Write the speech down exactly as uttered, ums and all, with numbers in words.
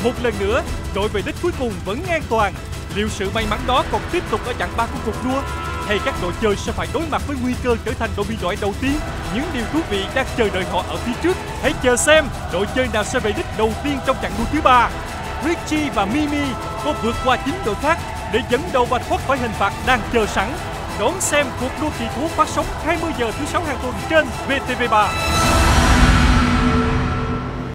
Một lần nữa, đội về đích cuối cùng vẫn an toàn. Liệu sự may mắn đó còn tiếp tục ở chặng ba của cuộc đua, hay các đội chơi sẽ phải đối mặt với nguy cơ trở thành đội biên đội đầu tiên? Những điều thú vị đang chờ đợi họ ở phía trước. Hãy chờ xem đội chơi nào sẽ về đích đầu tiên trong chặng đua thứ ba. Richie và Mimi có vượt qua chín đội khác để dẫn đầu và thoát khỏi hình phạt đang chờ sẵn. Đón xem cuộc đua kỳ thú phát sóng hai mươi giờ thứ sáu hàng tuần trên vê tê vê ba.